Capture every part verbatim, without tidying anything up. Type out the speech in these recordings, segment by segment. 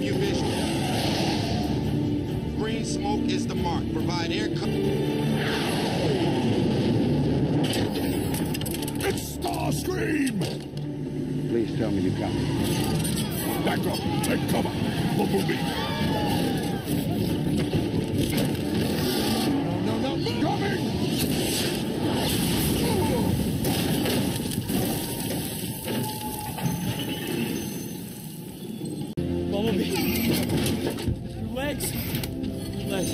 give you visual. Green smoke is the mark. Provide air cover. It's Starscream! Please tell me you got me. Back up! Take cover! Bumblebee! No, no, no! Coming! Bumblebee! Your legs! Your legs.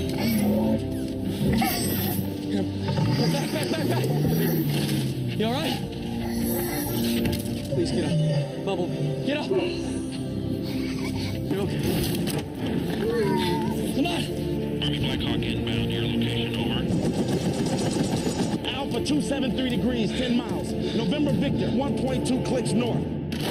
Back, back, back, back! You alright? Please get up. Bumblebee, get up! You're okay. Come on! Army Blackhawk inbound, your location, over. Alpha two seven three degrees, ten miles. November Victor, one point two clicks north.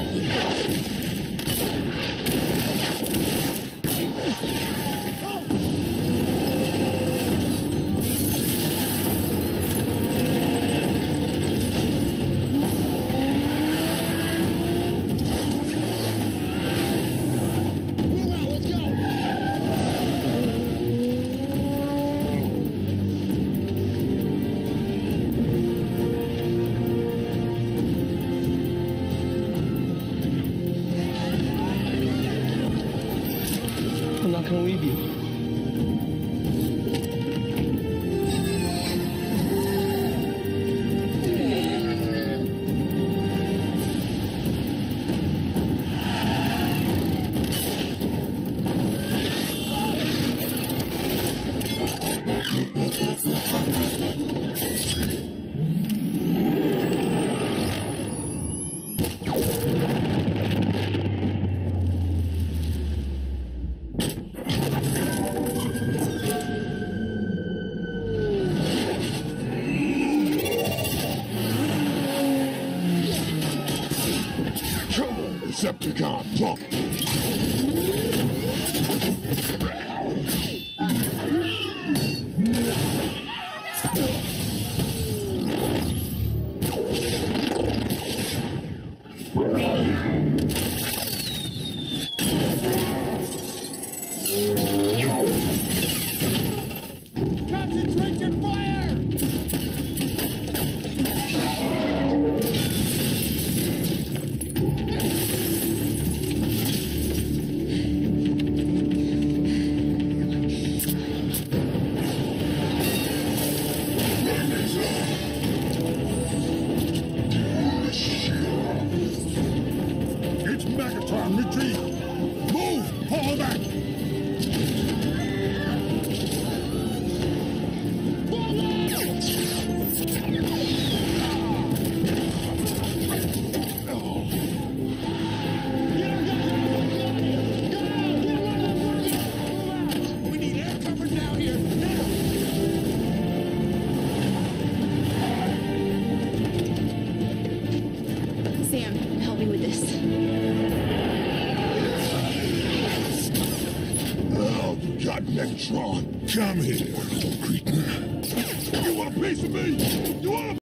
I'm not gonna leave you. Decepticon, pump! Concentration fire! It's Megatron, retreat! Move! Fall back! We need air cover down here, now! Sam, help me with this. Oh, you got Megatron! Come here, cretin! You want a piece of me? You want a